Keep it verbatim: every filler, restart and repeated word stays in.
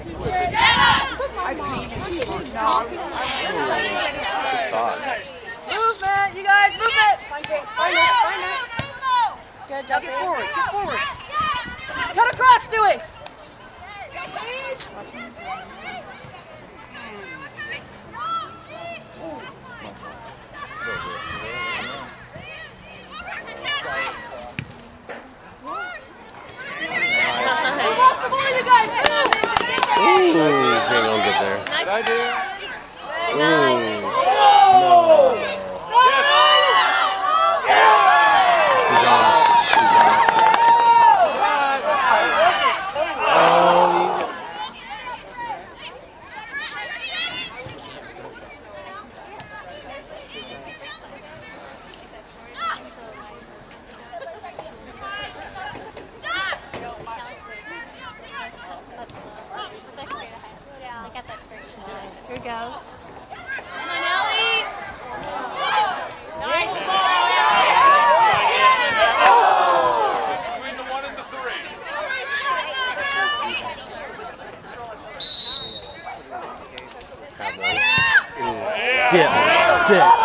Good talk. Movement, you guys, movement. Find it, find it, find it. Good, Jesse. Get forward, get forward. Cut across, Dewey. Move off the ball, you guys. Ooh, hang on, get there. Did I do it? Ooh. She's off. She's off. Oh. Here we go. Come on, Ellie. Nice ball. Between the one and the three. Dip. Sit.